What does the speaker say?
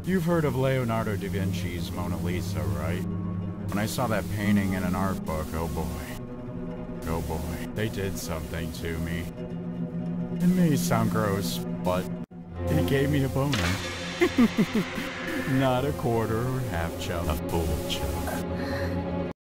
You've heard of Leonardo da Vinci's Mona Lisa, right? When I saw that painting in an art book, oh boy, they did something to me. It may sound gross, but it gave me a boner. Not a quarter or half chub, a full chub.